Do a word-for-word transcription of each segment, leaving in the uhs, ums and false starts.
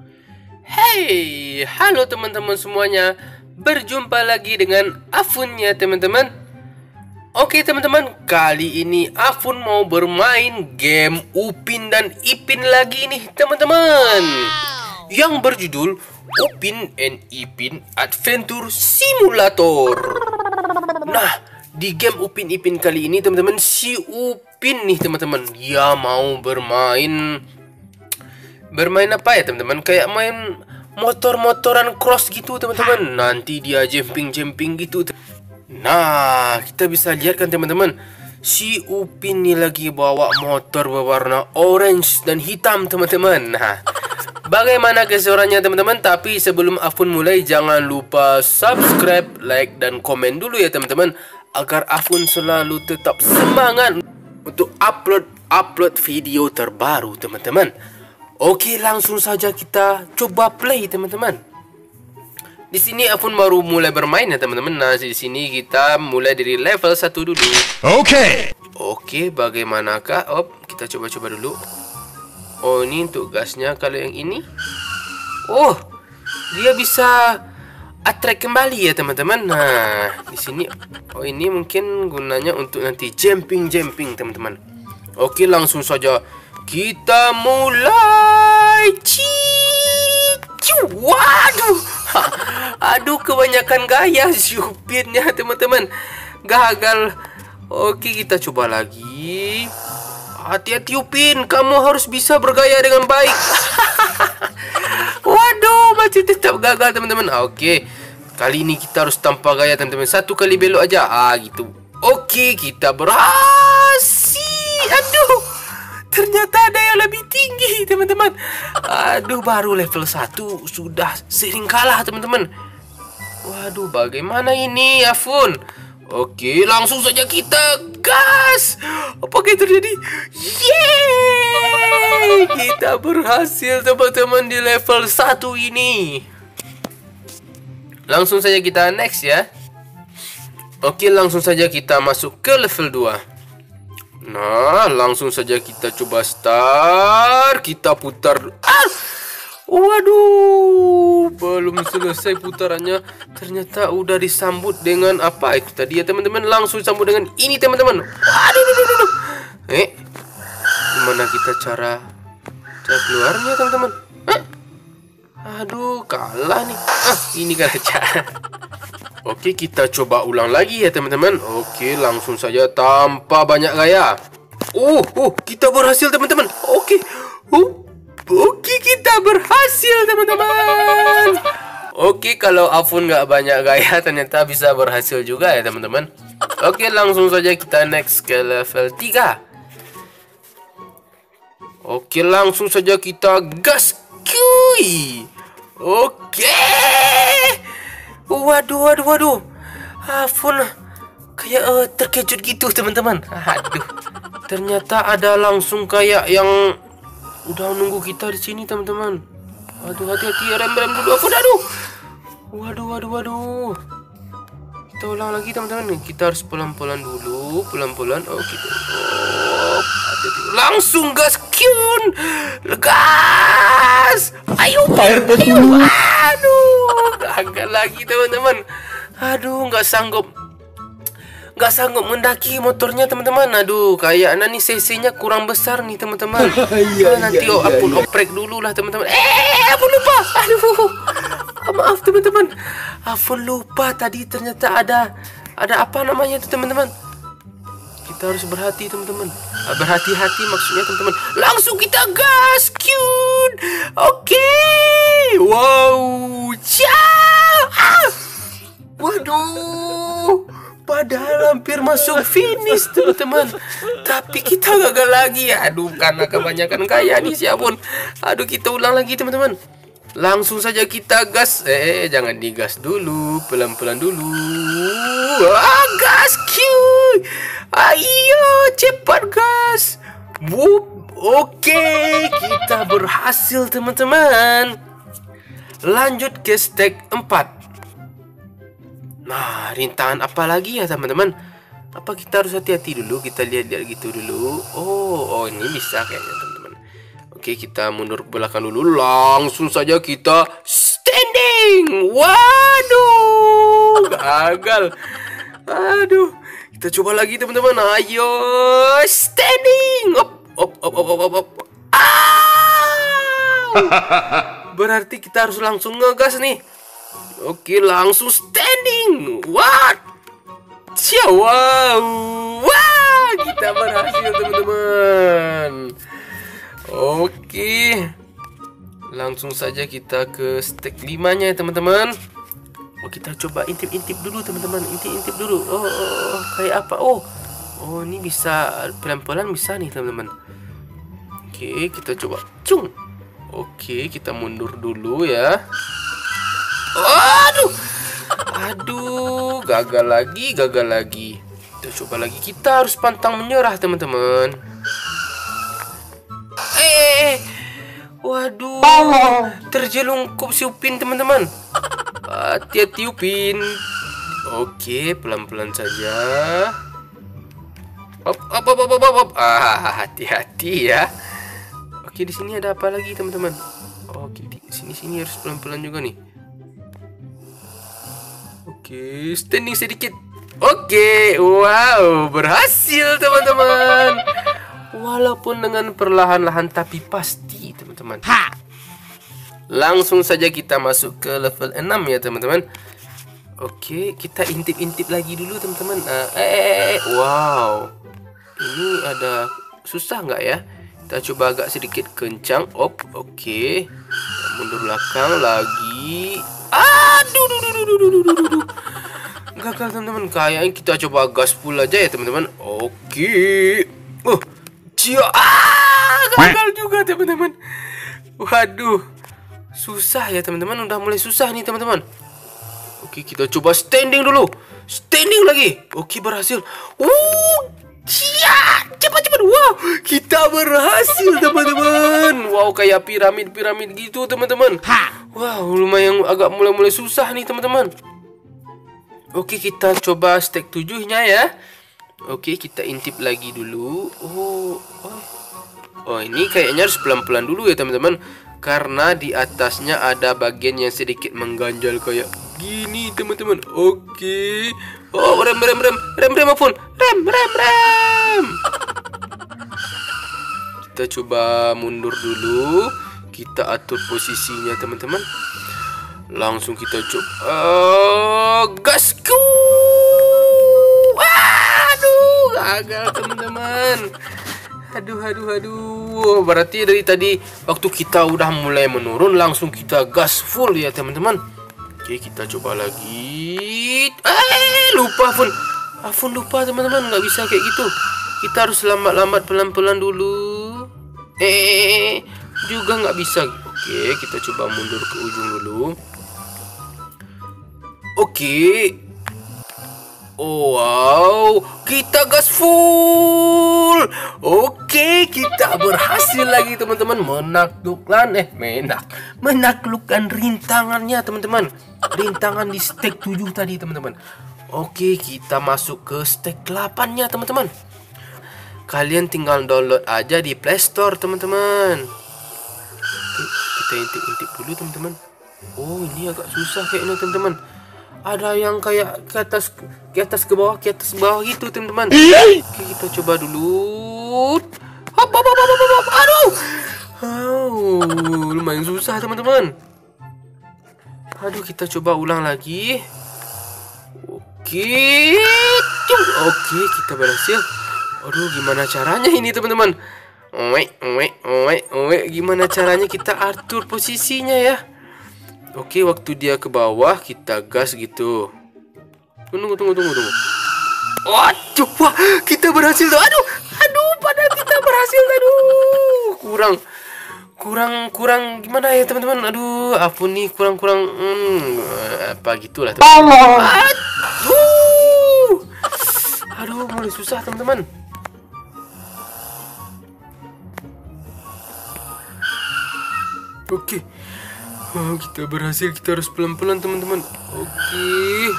Hey, halo teman-teman semuanya. Berjumpa lagi dengan Afun ya teman-teman. Oke teman-teman, kali ini Afun mau bermain game Upin dan Ipin lagi nih teman-teman. Yang berjudul Upin and Ipin Adventure Simulator. Nah, di game Upin Ipin kali ini teman-teman, si Upin nih teman-teman, dia mau bermain Bermain apa ya teman-teman? Kayak main motor-motoran cross gitu teman-teman. Nanti dia jumping-jumping gitu. Nah, kita bisa lihat kan teman-teman, si Upin ini lagi bawa motor berwarna orange dan hitam teman-teman. Nah, bagaimana keseruannya teman-teman? Tapi sebelum Afun mulai, jangan lupa subscribe, like, dan komen dulu ya teman-teman, agar Afun selalu tetap semangat untuk upload-upload video terbaru teman-teman. Oke, langsung saja kita coba play teman-teman. Di sini Afun baru mulai bermain ya teman-teman. Nah, di sini kita mulai dari level satu dulu. Oke. Oke, bagaimanakah? Oh, kita coba-coba dulu. Oh, ini untuk gasnya. Kalau yang ini, oh, dia bisa attract kembali ya teman-teman. Nah, di sini, oh ini mungkin gunanya untuk nanti jumping-jumping teman-teman. Oke, langsung saja kita mulai. Ciu, waduh, aduh, kebanyakan gaya Upinnya teman-teman, gagal. Oke, kita coba lagi. Hati-hati Upin, kamu harus bisa bergaya dengan baik. Waduh, masih tetap gagal teman-teman. Oke, kali ini kita harus tanpa gaya teman-teman. Satu kali belok aja. Ah gitu. Oke, kita berhasil. Aduh, ternyata ada yang lebih tinggi teman-teman. Aduh, baru level satu sudah sering kalah teman-teman. Waduh, bagaimana ini Afun? Oke, langsung saja kita gas. Apakah yang terjadi? Yeay, kita berhasil teman-teman di level satu ini. Langsung saja kita next ya. Oke, langsung saja kita masuk ke level dua. Nah, langsung saja kita coba start. Kita putar. Ah! Waduh, belum selesai putarannya, ternyata udah disambut dengan apa itu tadi ya teman-teman. Langsung sambut dengan ini teman-teman. Waduh, aduh, aduh, aduh. Eh, gimana kita cara cara keluarnya teman-teman? Eh? Aduh, kalah nih. Ah, ini kan aja. Oke, kita coba ulang lagi ya teman-teman. Oke, langsung saja tanpa banyak gaya. Oh, oh, kita berhasil teman-teman. Oke, oh, oke, kita berhasil teman-teman. Oke, kalau Afun nggak banyak gaya, ternyata bisa berhasil juga ya teman-teman. Oke, langsung saja kita next ke level tiga. Oke, langsung saja kita gas kuy. Oke. Waduh, waduh, waduh. Afun kayak uh, terkejut gitu teman-teman. Aduh, ternyata ada langsung kayak yang udah nunggu kita di sini teman-teman. Aduh, hati-hati, rem-rem dulu Afun. Aduh, waduh, waduh, waduh. Kita ulang lagi teman-teman. Kita harus pelan-pelan dulu, pelan-pelan. Oh gitu. Oh, hati-hati. Langsung gas, kyun, gas. Ayo, ayo. Aduh, gagal lagi teman-teman. Aduh, nggak sanggup, nggak sanggup mendaki motornya teman-teman. Aduh, kayaknya nih cc-nya kurang besar nih teman-teman. Nah, nanti oh, Afun oprek dulu lah teman-teman. Eh, Afun lupa. Aduh, maaf teman-teman. Afun lupa tadi ternyata ada ada apa namanya itu teman-teman. Kita harus berhati teman-teman. Berhati-hati maksudnya teman-teman. Langsung kita gas, kyun. Oke. Wow, ciao. Ah. Waduh, padahal hampir masuk finish teman-teman, tapi kita gagal lagi. Aduh, karena kebanyakan gaya nih si Afun. Aduh, kita ulang lagi teman-teman. Langsung saja kita gas. Eh, jangan digas dulu, pelan-pelan dulu. Ah, gas, cuy. Ayo, cepat gas. Wup. Oke, kita berhasil teman-teman. Lanjut ke stage empat. Nah, rintangan apa lagi ya teman-teman? Apa kita harus hati-hati dulu? Kita lihat-lihat gitu dulu. Oh, oh ini bisa kayaknya teman-teman. Oke, Oke, kita mundur ke belakang dulu. Langsung saja kita standing. Waduh, gagal. Aduh, kita coba lagi teman-teman. Ayo, standing. Op, op, op, op, op, op. Berarti kita harus langsung ngegas nih. Oke, langsung standing. What? Wow, wah, kita berhasil teman-teman. Oke, langsung saja kita ke stage limanya ya teman-teman. Oh, kita coba intip-intip dulu teman-teman. Intip-intip dulu. Oh, oh, oh, kayak apa? Oh, oh ini bisa pelan-pelan bisa nih teman-teman. Oke, kita coba. Cung. Oke, kita mundur dulu ya. Aduh, aduh, gagal lagi, gagal lagi. Kita coba lagi. Kita harus pantang menyerah teman-teman. Eh, waduh, terjelungkup si Upin teman-teman. Hati-hati Upin. Oke, pelan-pelan saja. Hop, hop, hop, hop, hop, hop. Ah, hati-hati ya. Oke, di sini ada apa lagi teman-teman? Oke, di sini-sini harus pelan-pelan juga nih. Oke, standing sedikit. Oke, wow, berhasil teman-teman. Walaupun dengan perlahan-lahan tapi pasti teman-teman. Langsung saja kita masuk ke level enam ya teman-teman. Oke, kita intip-intip lagi dulu teman-teman. Uh, eh, eh, eh, wow, ini ada susah nggak ya? Kita coba agak sedikit kencang. Op, oke. Mundur belakang lagi. Aduh, duh, duh, duh, duh, duh, duh, duh. Gagal teman-teman. Kayaknya kita coba gas full aja ya teman-teman. Oke. Oh, cia. Ah, gagal juga teman-teman. Waduh, susah ya teman-teman. Udah mulai susah nih teman-teman. Oke, kita coba standing dulu. Standing lagi. Oke, berhasil. Uh, cia. Cepat-cepat. Wow, kita berhasil teman-teman. Wow, kayak piramid-piramid gitu teman-teman. Wow, lumayan agak mulai-mulai susah nih teman-teman. Oke, kita coba stage tujuh-nya ya. Oke, kita intip lagi dulu. Oh, oh. Oh, ini kayaknya harus pelan-pelan dulu ya teman-teman. Karena di atasnya ada bagian yang sedikit mengganjal kayak gini teman-teman. Oke. Oh, rem rem rem rem rem apa? Rem rem rem. Kita coba mundur dulu. Kita atur posisinya teman-teman. Langsung kita coba uh, gasku. Aduh, gagal teman-teman. Aduh, aduh, aduh. Berarti dari tadi waktu kita udah mulai menurun, langsung kita gas full ya teman-teman. Oke, kita coba lagi. Eh, lupa Afun. Afun lupa teman-teman, nggak bisa kayak gitu. Kita harus lambat-lambat pelan-pelan dulu. Eh, juga nggak bisa. Oke, kita coba mundur ke ujung dulu. Oke. Oh, wow, kita gas full. Oke, kita berhasil lagi teman-teman menaklukkan eh menak menaklukkan rintangannya teman-teman. Rintangan di stage tujuh tadi teman-teman. Oke, kita masuk ke stage delapan-nya teman-teman. Kalian tinggal download aja di Play Store teman-teman. Oke, kita intip-intip dulu teman-teman. Oh, ini agak susah kayaknya teman-teman. Ada yang kayak ke atas ke atas ke bawah ke atas ke bawah gitu teman-teman. Oke, kita coba dulu. Hop, hop, hop, hop, hop, hop. Aduh. Oh, lumayan susah teman-teman. Aduh, kita coba ulang lagi. Oke. Oke, kita berhasil. Aduh, gimana caranya ini teman-teman? Oe, oe, oe, oe. Gimana caranya kita atur posisinya ya? Oke, waktu dia ke bawah kita gas gitu. Tunggu, tunggu, tunggu, tunggu. Waduh, wah, kita berhasil tuh. Aduh, aduh, padahal kita berhasil. Aduh, kurang, kurang, kurang gimana ya teman-teman? Aduh, apa nih kurang-kurang hmm, apa gitulah teman-teman. Aduh, aduh, mulai susah teman-teman. Oke. Oh, kita berhasil, kita harus pelan-pelan teman-teman. Oke.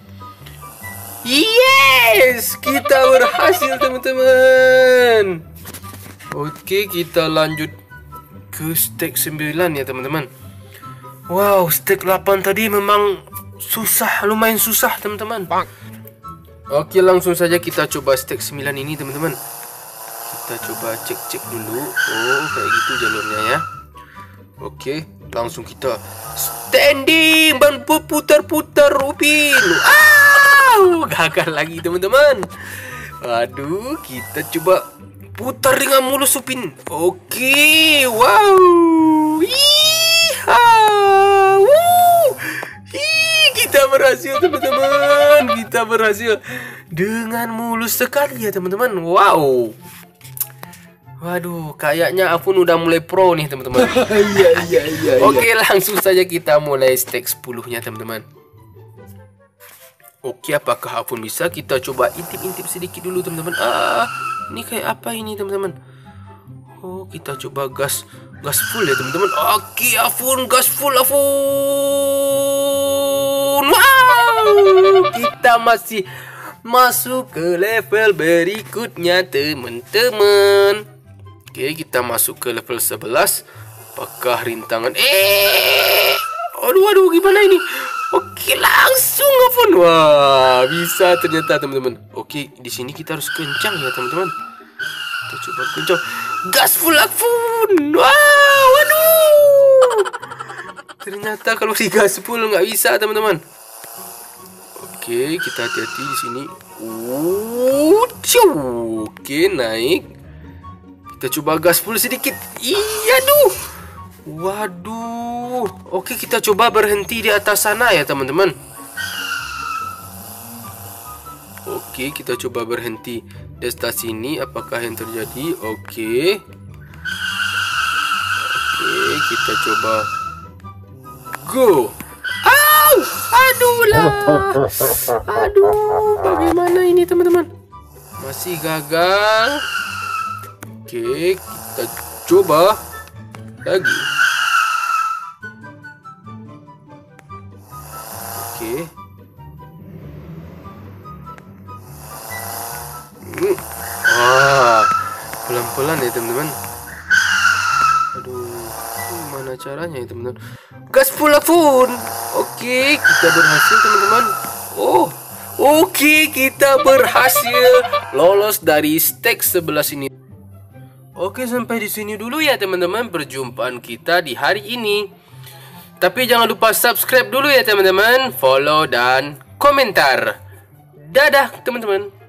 Yes, kita berhasil teman-teman. Oke, kita lanjut ke stage sembilan ya teman-teman. Wow, stage delapan tadi memang susah, lumayan susah teman-teman. Oke, langsung saja kita coba stage sembilan ini teman-teman. Kita coba cek-cek dulu. Oh, kayak gitu jalurnya ya. Oke, langsung kita standing dan berputar-putar Upin. Wow, gagal lagi teman-teman. Waduh, kita coba putar dengan mulus Upin. Oke, wow. Iha. Woo. Ih, kita berhasil teman-teman. Kita berhasil dengan mulus sekali ya teman-teman. Wow. Waduh, kayaknya Afun udah mulai pro nih teman-teman. Iya iya iya. Oke, langsung saja kita mulai stage sepuluh-nya teman-teman. Oke, apakah Afun bisa? Kita coba intip-intip sedikit dulu teman-teman. Ah, ini kayak apa ini teman-teman? Oh, kita coba gas gas full ya teman-teman. Oke, Afun gas full Afun. Wow, kita masih masuk ke level berikutnya teman-teman. Oke, kita masuk ke level sebelas. Apakah rintangan? Eh, aduh, aduh, gimana ini? Oke, langsung Afun. Wah, bisa ternyata teman-teman. Oke, di sini kita harus kencang ya teman-teman. Kita coba kencang. Gas full Afun. Wow, waduh. Ternyata kalau di gas full nggak bisa teman-teman. Oke, kita hati-hati di sini. Uh, Oke, naik. Kita coba gas full sedikit. Iya, duh. Waduh. Oke, kita coba berhenti di atas sana ya, teman-teman. Oke, kita coba berhenti di atas sini. Apakah yang terjadi? Oke. Oke, kita coba go. Au! Aduh lah. Aduh, bagaimana ini, teman-teman? Masih gagal. Oke, kita coba lagi. Oke. Hmm. Wah, pelan-pelan ya teman-teman. Aduh, gimana caranya ya teman-teman? Gas full Afun. Oke, kita berhasil teman-teman. Oh, oke, kita berhasil lolos dari stage sebelas ini. Oke, sampai di sini dulu ya teman-teman perjumpaan kita di hari ini. Tapi jangan lupa subscribe dulu ya teman-teman, follow dan komentar. Dadah teman-teman.